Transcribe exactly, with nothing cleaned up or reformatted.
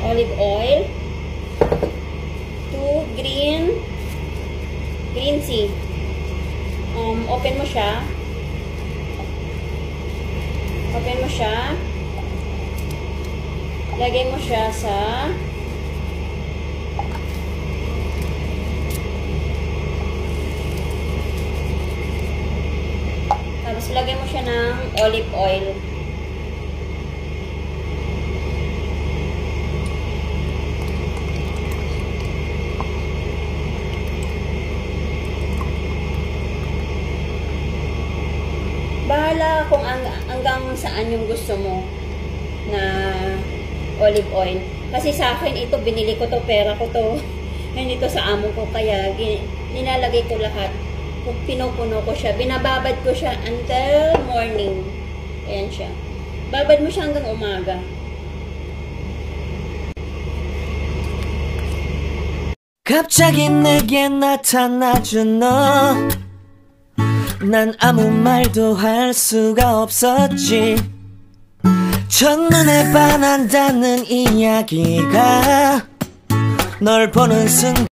olive oil, two green green tea. Um, open mo siya. Open mo siya. Lagay mo siya sa tapos lagay mo siya ng olive oil. Bahala kung ang, hanggang saan yung gusto mo na olive oil. Kasi sa akin, ito, binili ko to, pera ko to. Hindi to sa amo ko, kaya nilalagay ko lahat. Pinupuno ko siya. Binababad ko siya until morning. Ayan siya. Babad mo siya hanggang umaga. 갑자기 내게 나타나준 너 난 아무 말도 할 수가 없었지 첫눈에 반한다는 이야기가 널 보는 순간